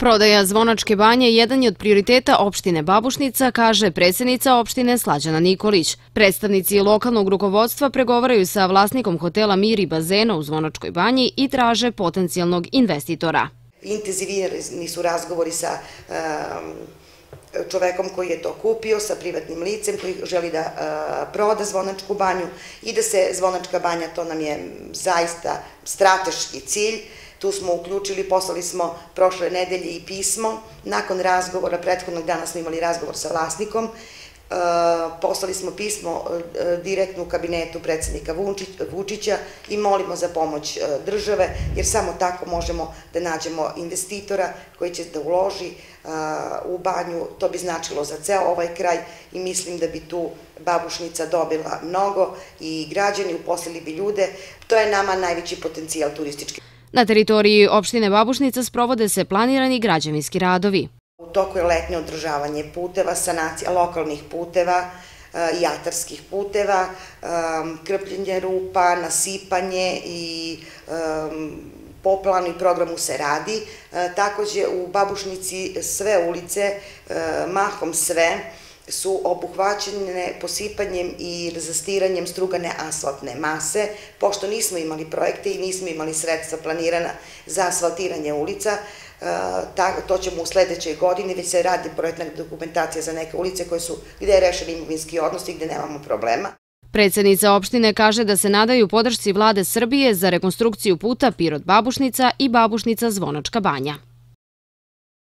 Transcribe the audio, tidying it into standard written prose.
Prodaja Zvonačke banje jedan je od prioriteta opštine Babušnica, kaže predsjednica opštine Slađana Nikolić. Predstavnici lokalnog rukovodstva pregovaraju sa vlasnikom hotela Mir i bazena u Zvonačkoj banji i traže potencijalnog investitora. Intenzivirani su razgovori sa čovekom koji je to kupio, sa privatnim licem koji želi da proda Zvonačku banju i da se Zvonačka banja, to nam je zaista strateški cilj. Tu smo uključili, poslali smo prošle nedelje i pismo. Nakon razgovora, prethodnog dana smo imali razgovor sa vlasnikom, poslali smo pismo direktno u kabinetu predsjednika Vučića i molimo za pomoć države, jer samo tako možemo da nađemo investitora koji će da uloži u banju. To bi značilo za ceo ovaj kraj i mislim da bi tu Babušnica dobila mnogo i građani, uposlili bi ljude. To je nama najveći potencijal turistički. Na teritoriji opštine Babušnica sprovode se planirani građevinski radovi. U toku je letnje održavanje puteva, sanacija lokalnih puteva i atarskih puteva, krpljenje rupa, nasipanje i po planu i programu se radi. Takođe u Babušnici sve ulice, mahom sve, su obuhvaćene posipanjem i razastiranjem strugane asfaltne mase. Pošto nismo imali projekte i nismo imali sredstva planirana za asfaltiranje ulica, to ćemo u sledećoj godini, već se radi projektna dokumentacija za neke ulice gde je rešen imovinski odnos i gde nemamo problema. Predsjednica opštine kaže da se nadaju podršci Vlade Srbije za rekonstrukciju puta Pirot-Babušnica i Babušnica-Zvonačka banja.